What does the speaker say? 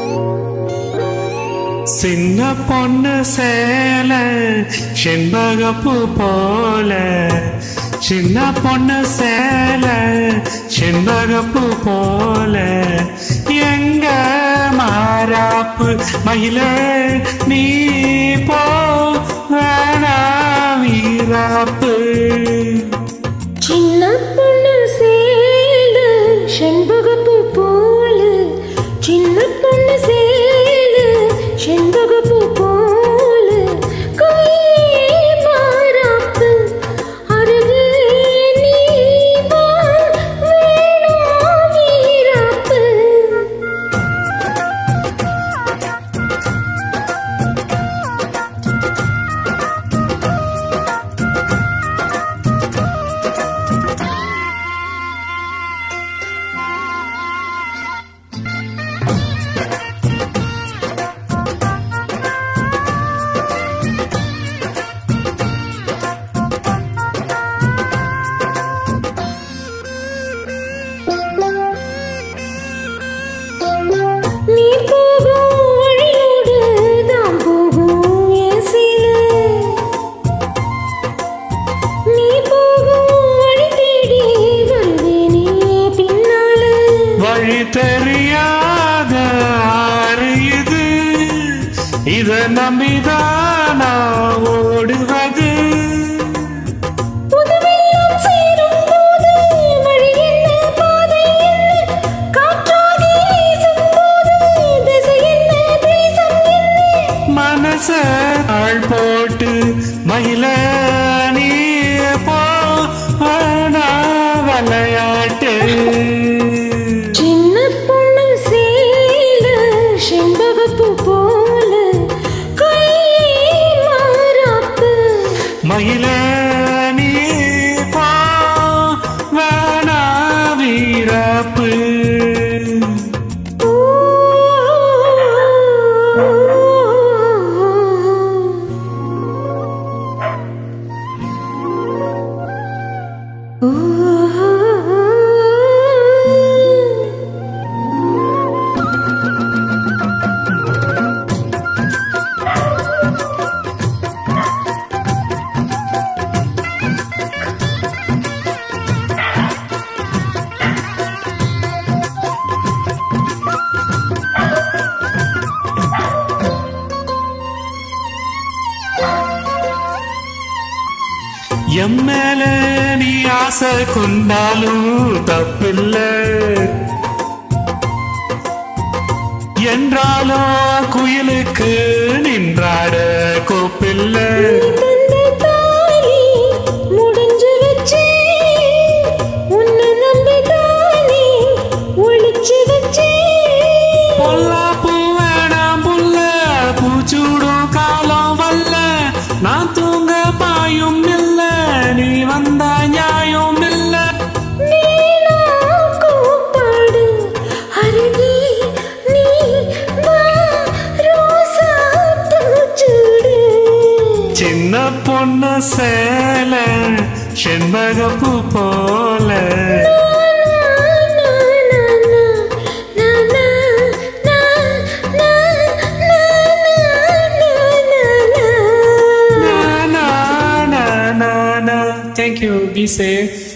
சின்ன பொண்ணு சேல செண்பகப்பூ போல, சின்ன பொண்ணு சேல செண்பகப்பூ போல, எங்க மாறாப்பு மயிலே நீ போ வேணா வீராப்பு. சின்ன பொண்ணு சேல செண்பகப்பூ போல, சின்ன பொண்ணு சேல செண்பகப்பூ போல, கையே மாறாப்பு அருகே நீ வா வேணா வீராப்பு. நீ போகும் வழியோடு தான் போகும் என் சிலை, நீ போகும் வழி தேடி வருவேனே பின்னால. வழி தெரியாத ஆறு இது, இத நம்பிதானா ஓடுவது. புதுவெல்லாம் சேரும் போது வழி என்ன பாதை என்ன, காற்றாகி வீசும் போது திசை என்ன தேசம் என்ன. மனச ஆள் போட்டு மயில நீ போ வேணா விளையாட்டு. சின்ன பொண்ணு சேல செண்பகப்பூ போல, கையே மாறாப்பு மயில நீ போ வேணா வீராப்பு. எம்மேல நீ ஆசை கொண்டாலும் தப்பில்ல, என்றாலும் குயிலுக்கு நின்றாட கோப்பில்ல. முடிஞ்சு வச்சு உன்னை நம்பிதானே ஒளிச்சு வச்சு. பொல்லா பூ வேணாம் புல்ல, பூச்சூடும் காலம் வல்ல, நான் தூங்க பாயும் இல்ல, நீ வந்தா நியாயம் இல்ல. நீனா கூப்பாடு அருகே நீ வா ரோசா பூச்சூடு. சின்ன பொண்ணு சேல செண்பகப்பூ போல, thank you, be safe.